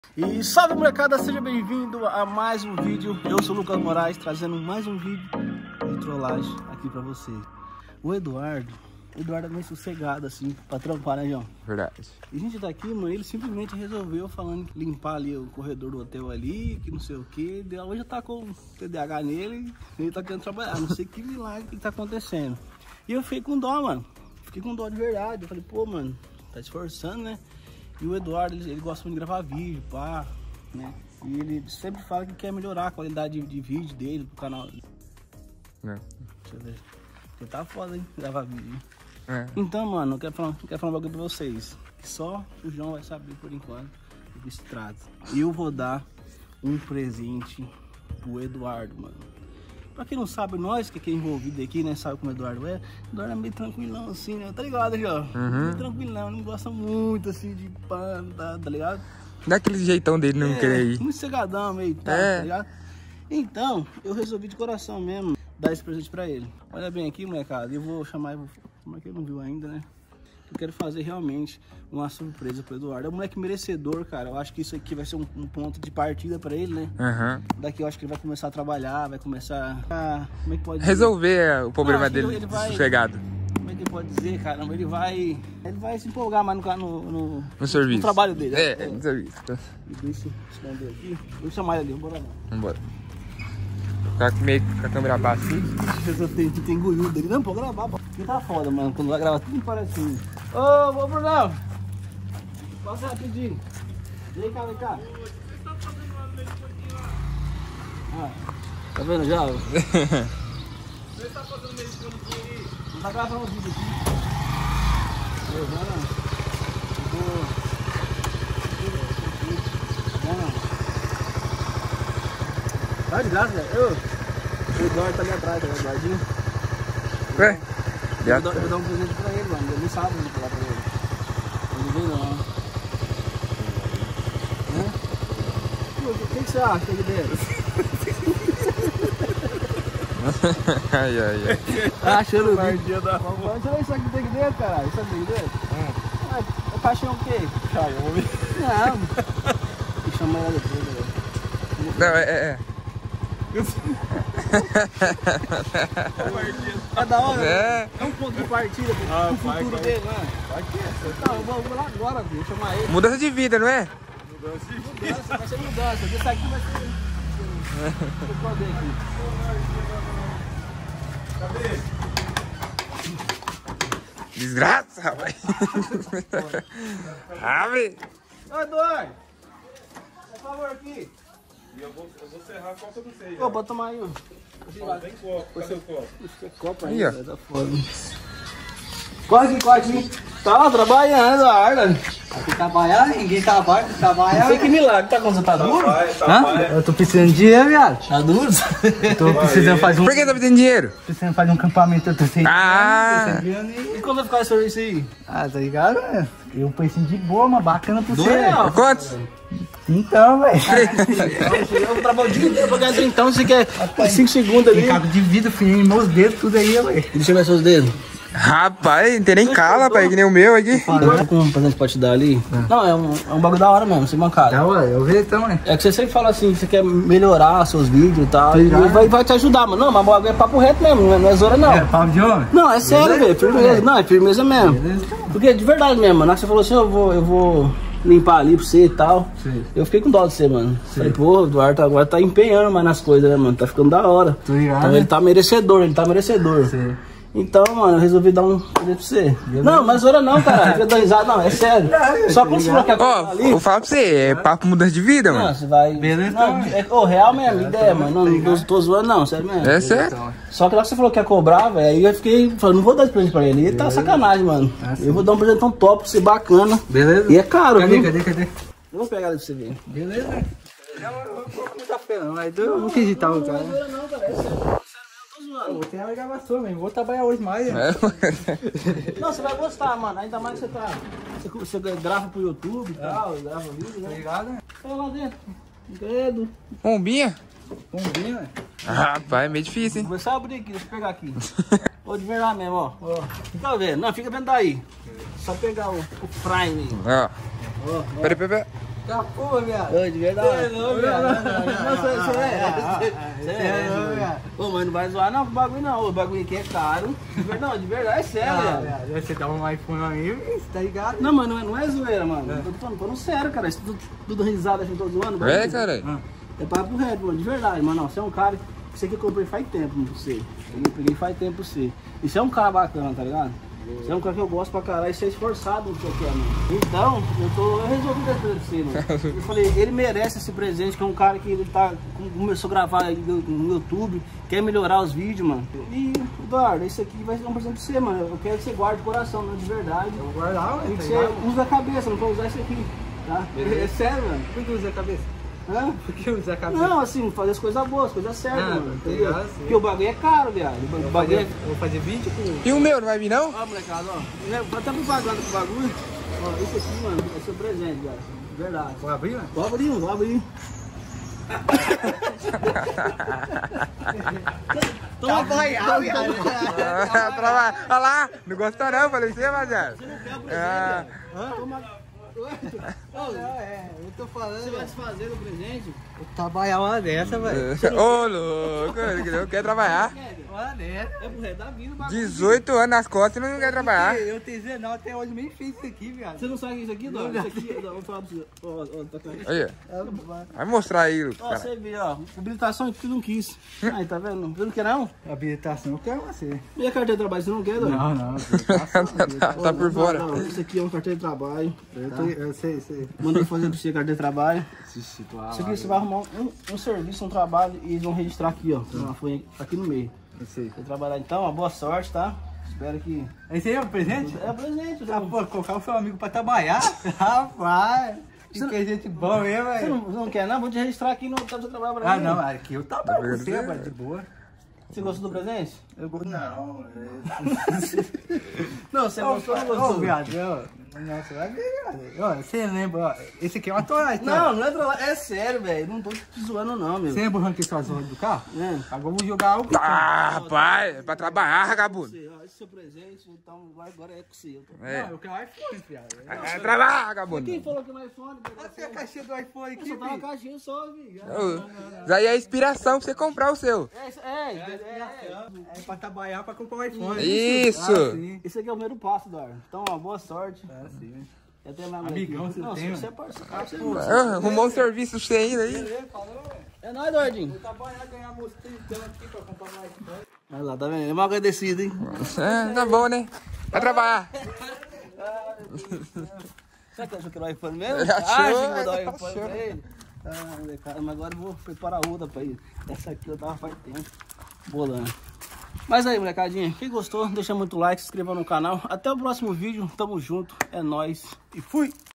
E salve molecada, seja bem-vindo a mais um vídeo. Eu sou o Lucas Moraes, trazendo mais um vídeo de trollagem aqui pra vocês. O Eduardo é meio sossegado assim, pra trampar, né, João? Verdade. E a gente tá aqui, mano, ele simplesmente resolveu falando que limpar ali o corredor do hotel ali, que não sei o que. Hoje já tá com TDAH nele, ele tá querendo trabalhar, não sei que milagre que tá acontecendo. E eu fiquei com dó, mano, fiquei com dó de verdade. Eu falei, pô, mano, tá esforçando, né? E o Eduardo, ele gosta muito de gravar vídeo, pá, né? E ele sempre fala que quer melhorar a qualidade de vídeo dele pro canal. Não. Deixa eu ver. Porque tá foda, hein, gravar vídeo. É. Então, mano, eu quero falar um bagulho pra vocês. Que só o João vai saber por enquanto do que se trata. Eu vou dar um presente pro Eduardo, mano. Pra quem não sabe, nós que é envolvido aqui, né, sabe como o Eduardo é. O Eduardo é meio tranquilão assim, né? Tá ligado, João? Meio tranquilão, não gosta muito assim de pano, tá ligado? Daquele jeitão dele não querer ir. Muito cegadão, meio tá ligado? Então, eu resolvi de coração mesmo dar esse presente pra ele. Olha bem aqui, molecada, eu vou chamar, como é que ele não viu ainda, né? Eu quero fazer realmente uma surpresa pro Eduardo. É um moleque merecedor, cara. Eu acho que isso aqui vai ser um ponto de partida pra ele, né? Daqui eu acho que ele vai começar a trabalhar, vai começar a... Como é que pode dizer? Resolver o problema dele ele vai, sossegado. Como é que ele pode dizer, caramba? Ele vai se empolgar mais no serviço. No trabalho dele. No serviço. Deixa eu esconder aqui. Vou chamar ele ali, bora lá. Vambora. Tá meio com a câmera baixa assim. Tem goiudo dele. Não, pô, gravar, pô. Aqui tá foda, mano. Quando vai gravar tudo parece assim. Ô, Brunão! Passa rapidinho. Vem cá, vem cá. Tá vendo já? Você tá fazendo meio de campinho aí? Não tá gravando o vídeo aqui. Tá de graça, velho. O Eduardo tá ali atrás, tá Eduardinho. Ué? Eu vou dar um presente pra ele, mano. Ele não sabe onde falar pra ele. Ele não vem não. O que você acha aqui dentro? Ai. Tá achando o vídeo da... Vamos tirar isso aqui dentro, caralho. Isso aqui dentro? É paixão o quê? Xiaomi. Não. Tem que chamar ela depois, velho. Não, é. É da hora? É. É um ponto de partida pro futuro dele, né? Não, eu vou lá agora, vou chamar ele. Mudança de vida, não é? Mudança, vai ser mudança. Esse aqui vai ser... Deixa eu poder aqui. Cadê? Desgraça, rapaz. Ave. Ô, Eduardo! Por favor, aqui. E eu vou serrar a copa do seio. Pô, bota tomar aí, ó. Tem copo, cadê o copo? Copo aí, ó. Tá foda. Corre aqui. Tá lá trabalhando, Eduardo. Aqui trabalhar, ninguém trabalha. Não sei que milagre, tá quando você tá duro? Eu tô precisando de dinheiro, viado. Tá duro? Eu tô precisando fazer um... Por que tá pedindo dinheiro? Precisando fazer um acampamento, eu tô sem dinheiro. E quando vai ficar esse serviço aí? Ah, tá ligado, né? Eu preciso de boa, mas bacana pra você. Real. Quantos? Então, velho. Eu trabalho o dia inteiro pra ganhar, então você quer 5 segundos ali. Tem cabo de vidro, filhinho, meus dedos, tudo aí, velho. Deixa eu ver seus dedos. Rapaz, não tem nem cala, rapaz, que nem o meu aqui. Tá com um presente pra te dar ali? Não, é um bagulho da hora mesmo, sem mancada. Tá, ué, eu vejo então, né? É que você sempre fala assim, que você quer melhorar seus vídeos e tal, e vai te ajudar, mano. Não, mas o bagulho é papo reto mesmo, não é zoura não. É, papo de homem? Não, é sério, velho, firmeza. Não, é firmeza mesmo. Beleza. Porque de verdade mesmo, mano, na hora que você falou assim, eu vou limpar ali pra você e tal. Sim. Eu fiquei com dó de você, mano. Falei, pô, o Eduardo agora tá empenhando mais nas coisas, né, mano? Tá ficando da hora. Tô ligado. Então ele tá merecedor, Sim. Então, mano, eu resolvi dar um presente pra você. Não, mas zoura não, cara. Fica dando risada, não, é sério. Só quando você falou que Ó, vou falar pra você, é papo mudança de vida, não, mano. você vai. Beleza, Não, é real mesmo, ideia, mano. Não tô zoando, não, sério mesmo. É sério? Só que lá que você falou que ia cobrar, velho, aí eu fiquei falando, não vou dar esse presente pra ele. Ele tá sacanagem, mano. Eu vou dar um presente tão top, pra você bacana. Beleza? E é caro, viu? Cadê? Eu vou pegar ele pra você ver. Beleza? Eu não vou comer café não, mas eu não acreditava, cara. Não, cara, é sério. Sério mesmo, tô zoando. Eu vou ter uma gravação mesmo, vou trabalhar hoje mais. É. Não, você vai gostar, mano. Ainda mais que você grava pro YouTube e tal, grava vídeo, Tá né? ligado, né? Vai lá dentro. Credo. Bombinha? Bombinha, né? Rapaz, é meio difícil, hein? Vou só abrir aqui, deixa eu pegar aqui. Vou de verdade mesmo, ó. Fica vendo, não, fica vendo daí. Só pegar o Prime aí. Ó. Ó, ó. Peraí. Tá porra, viado. Ô, de verdade. Você é louco, viado. Não, você é. louco, viado. Ô, mas não vai zoar não com o bagulho não. O bagulho aqui é caro. Não, de verdade, é sério, viado. Você dá um iPhone a mim, tá ligado? Não, mano, não é zoeira, mano. Eu tô falando sério, cara. Isso tudo risada, achando que eu tô zoando. É, cara. É papo reto, mano, de verdade, mano. Você é um cara que você que eu comprei faz tempo pra você. Eu peguei faz tempo pra você. E você é um cara bacana, tá ligado? Você é um cara que eu gosto pra caralho e você é esforçado no que eu quero, mano. Então, eu resolvi dar pra você, mano. Eu falei, ele merece esse presente, que é um cara que ele começou a gravar aí no YouTube, quer melhorar os vídeos, mano. E, Eduardo, esse aqui vai ser um presente pra você, mano. Eu quero que você guarde o coração, não de verdade. Eu vou guardar, E ué, que tá você ligado? usa a cabeça, não pode usar isso aqui, tá? É sério, mano. Por que usa a cabeça? Hã? Por que usa a cabeça? Não, assim, fazer as coisas boas, as coisas certas, Ah, mano. tá Entendeu? ligado, sim. Porque o bagulho é caro, viado. O bagulho é... Eu vou fazer vídeo com... E o meu, não vai vir não? Ó, molecada, ó. Tá até propaganda pro bagulho. Ó, esse aqui, mano, é seu presente, viado. De verdade. Vou abrir, mano? Vou abrir, vou abrir. Tá banhado, viado. Olha lá, não gostou não, falei você, rapaziada. Você não quer o presente, Ah. viado? Toma... Eu tô falando, Você vai desfazer do presente? trabalhar uma dessa, velho. Ô, louco, ele não quer trabalhar. Uma dessa. É pro resto da vida o bagulho. 18 anos nas costas e não quer trabalhar. Eu tenho 19 até hoje, nem fiz isso aqui, viado. Você não sabe o que é isso aqui, Dó? Isso aqui, eu vou falar pra você. Ó, tá aqui. Olha, vai mostrar aí, Lucas. Ó, cara. você vê, ó. Habilitação aqui não quis. Aí, tá vendo? Você não quer não? Habilitação eu quero você. E a carteira de trabalho, você não quer, Dó? Não. Tá por fora. Não, isso aqui é uma carteira de trabalho. Eu sei. Mandei fazer pra você a carteira de trabalho. Isso Isso aqui você vai arrumar um serviço, um trabalho e eles vão registrar aqui, ó. Uma folha aqui no meio. sei. Você trabalhar então, ó, boa sorte, tá? Espero que. Esse aí é o presente? É presente, Ah, pô, colocar o seu amigo pra trabalhar? Rapaz, que gente bom mesmo, Você velho. não quer, não? Vou te registrar aqui no hotel do seu trabalho pra Ah, mim. não, aqui eu trabalho com você, rapaz, de boa. Você gostou do presente? Eu gosto. Não, Não, você gostou ou não Ô, gostou? viado, não, você vai ver, viado. Ó, você lembra, ó, esse aqui é uma torrada. Não, não é pra lá. É sério, velho. Não tô te zoando, não, meu. Você lembra o ranking sozinho do carro? É. Agora eu vou jogar algo. Ah, rapaz, é pra trabalhar, vagabundo. Você, ó, esse é seu presente, então agora é com você. É, Não, eu quero iPhone, viado. é trabalhar, vagabundo. Quem falou que no iPhone? Essa é a caixinha do iPhone aqui, Só tá uma filho. caixinha só, viu? Isso aí é inspiração pra você comprar o seu. É pra trabalhar, pra comprar um iPhone. Isso. Ah, sim. Esse aqui é o primeiro passo, Dor. Então, ó, boa sorte. Ah, sim. Eu tenho minha Amigão, aqui. você Não, tem, você é mano? parceiro. Ah, arrumou um serviço pra você ainda aí. É nóis, Dordinho. Trabalhar, ganhar mostrinho aqui pra comprar um iPhone. Olha lá, tá vendo? É mal agradecido, hein? É, tá bom, né? Vai trabalhar. Será que achou que era o iPhone mesmo? Ele achou, Achei que vou dar o ele iPhone achou. pra ele. Ah, molecada, mas agora eu vou preparar outra pra ele. Essa aqui eu tava faz tempo bolando. Mas aí, molecadinha, quem gostou, deixa muito like, se inscreva no canal. Até o próximo vídeo, tamo junto, é nóis e fui!